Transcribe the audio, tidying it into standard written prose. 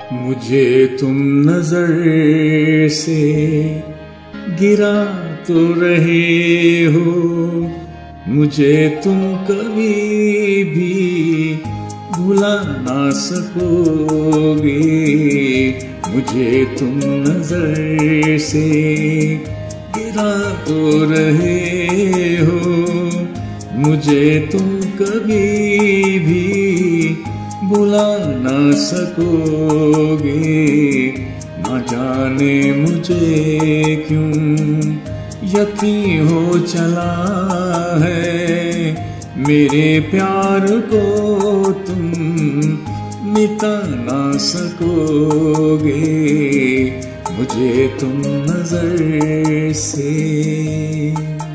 मुझे तुम नजर से गिरा तो रहे हो, मुझे तुम कभी भी भुला ना सकोगे। मुझे तुम नजर से गिरा तो रहे हो, मुझे तुम कभी भी भुला ना सकोगे। ना जाने मुझे क्यों यकीन हो चला है, मेरे प्यार को तुम मिटा ना सकोगे। मुझे तुम नजर से